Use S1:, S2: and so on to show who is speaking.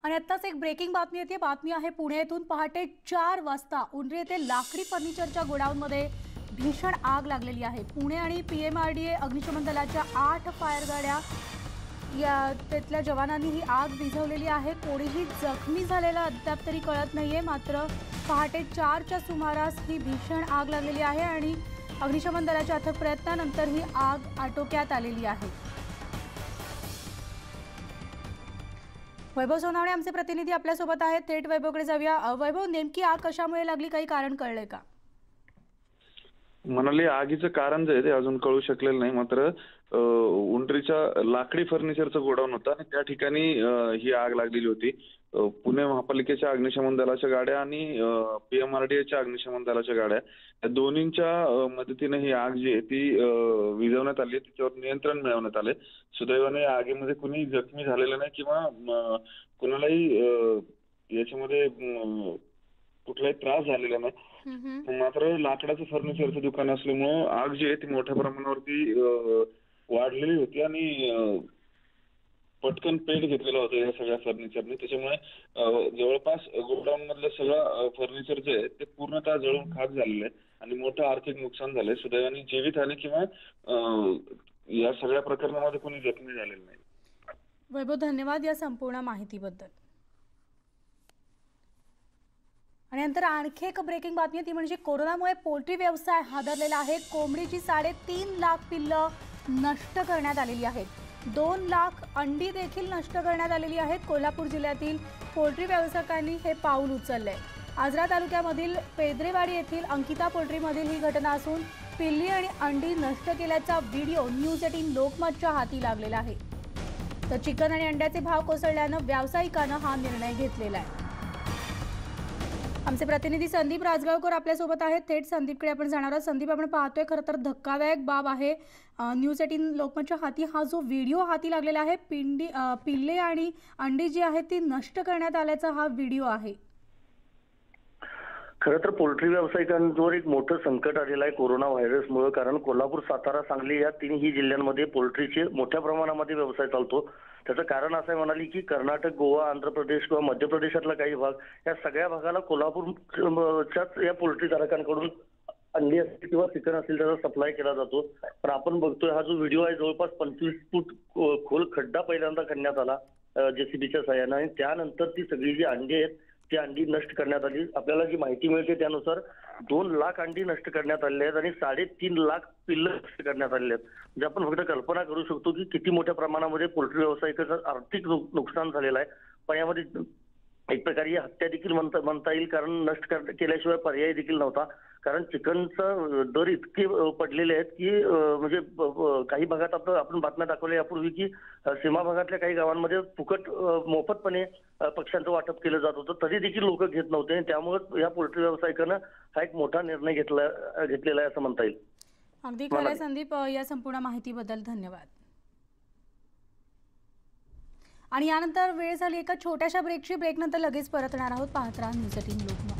S1: आणि आत्ताच एक ब्रेकिंग बातमी येते। बातमी आहे पुणे येथून। पहाटे 4 वाजता उंडरी येथे लाकडी फर्निचरच्या गोडाऊनमध्ये भीषण आग लागलेली आहे। पुणे आणि पीएमआरडीए अग्निशमन दलाच्या 8 फायर गाड्या या तिथल्या जवानांनी ही आग विझवलेली आहे। कोणीही जखमी झालेला अद्याप तरी कळत नाहीये। मात्र पहाटे 4च्या सुमारास ही भीषण आग लागलेली आहे आणि अग्निशमन दलाच्या अथक प्रयत्नानंतर ही आग आटोक्यात आलेली आहे। वैभव सोनावणे आमचे प्रतिनिधी आपल्या सोबत आहेत। थेट वैभवकडे जाऊया। वैभव, नेमकी आग कशामुळे लागली, काही कारण कळले का?
S2: म्हणाले आगीचं कारण जे आहे ते अजून कळू शकलेलं नाही। मात्र उंटरीच्या लाकडी फर्निचरचं गोडाऊन होतं आणि त्या ठिकाणी ही आग लागलेली होती। पुणे महापालिकेच्या अग्निशमन दलाच्या गाड्या आणि पीएमआरडीएच्या अग्निशमन दलाच्या गाड्या या दोन्हींच्या मदतीने ही आग जी आहे ती विझवण्यात आली। तिच्यावर नियंत्रण मिळवण्यात आले। सुदैवाने आगीमध्ये कुणी जखमी झालेलं नाही किंवा कुणालाही याच्यामध्ये कुठलाही त्रास झालेला नाही। मात्र लाकडाचं फर्निचरचं दुकान असल्यामुळे आग जी आहे ती मोठ्या प्रमाणावरती वाढलेली होती आणि पटकन पेट घेतलेला होता या सगळ्या फर्निचरने। त्याच्यामुळे जवळपास गोडाऊन मधलं सगळं फर्निचर जे आहे ते पूर्णतः जळून खाक झालेलं आहे आणि मोठं आर्थिक नुकसान झालंय। सुदैवाने जीवितहानी किंवा या सगळ्या प्रकरणामध्ये कोणी जखमी झालेलं नाही।
S1: वैभव, धन्यवाद या संपूर्ण माहितीबद्दल। आणि नंतर आणखी एक ब्रेकिंग बातमी ती म्हणजे कोरोनामुळे पोल्ट्री व्यवसाय हादरलेला आहे। कोंबडीची 3.5 लाख पिल्लं नष्ट करण्यात आलेली आहेत। 2 लाख अंडी देखील नष्ट करण्यात आलेली आहेत। कोल्हापूर जिल्ह्यातील पोल्ट्री व्यावसायिकांनी हे पाऊल उचलले। आजरा तालुक्यामधील पेद्रेवाडी येथील अंकिता पोल्ट्रीमधील ही घटना असून पिल्ली आणि अंडी नष्ट केल्याचा व्हिडिओ न्यूज 18 लोकमतच्या हाती लागलेला आहे। तर चिकन आणि अंड्याचे भाव कोसळल्यानं व्यावसायिकांनं हा निर्णय घेतलेला आहे। आमचे प्रतिनिधी संदीप राजगावकर आपल्या सोबत आहेत। थेट संदीपकडे आपण जाणार आहोत। संदीप, आपण पाहतोय खरं तर धक्कादायक बाब आहे। न्यूज 18 लोकमतच्या हाती हा जो व्हिडिओ हाती लागलेला आहे, पिल्ले आणि अंडी जी आहेत ती नष्ट करण्यात आल्याचा हा व्हिडिओ आहे।
S3: खरं तर पोल्ट्री व्यावसायिकांवर एक मोठं संकट आलेलं आहे कोरोना व्हायरसमुळे। कारण कोल्हापूर, सातारा, सांगली या तिन्ही जिल्ह्यांमध्ये पोल्ट्रीचे मोठ्या प्रमाणामध्ये व्यवसाय चालतो। त्याचं कारण असं आहे म्हणाली की कर्नाटक, गोवा, आंध्र प्रदेश किंवा मध्य प्रदेशातला काही भाग, या सगळ्या भागाला कोल्हापूरच्याच या पोल्ट्री धारकांकडून अंडी असतील किंवा चिकन असेल त्याचा सप्लाय केला जातो। पण आपण बघतोय हा जो व्हिडिओ आहे, जवळपास 25 फूट खोल खड्डा पहिल्यांदा खणण्यात आला जेसीबीच्या सहाय्याने आणि त्यानंतर ती सगळी जी अंडी आहेत ती अंडी नष्ट करण्यात आली। आपल्याला जी माहिती मिळते त्यानुसार 2 लाख अंडी नष्ट करण्यात आलेली आहेत आणि 3.5 लाख पिल्लं नष्ट करण्यात आलेली आहेत। म्हणजे आपण फक्त कल्पना करू शकतो की किती मोठ्या प्रमाणामध्ये पोल्ट्री व्यावसायिकाचं आर्थिक नुकसान झालेलं आहे। पण यामध्ये एक प्रकारे हत्या देखील म्हणता येईल, कारण नष्ट केल्याशिवाय पर्याय देखील नव्हता। कारण चिकनचा दर इतके पडलेले आहेत की म्हणजे काही भागात आपण बातम्या दाखवल्या यापूर्वी की सीमा भागातल्या काही गावांमध्ये फुकट मोफतपणे पक्ष्यांचं वाटप केलं जात होतं, तरी देखील लोक घेत नव्हते। त्यामुळे या पोल्ट्री व्यावसायिकांना हा एक मोठा निर्णय घेतलेला आहे असं म्हणता येईल।
S1: अगदी खरं संदीप, या संपूर्ण माहितीबद्दल धन्यवाद। आणि यानंतर वेळ झाली एका छोट्याशा ब्रेकची। ब्रेकनंतर लगेच परतणार आहोत। पाहत राहा न्यूज 18 लोकमत।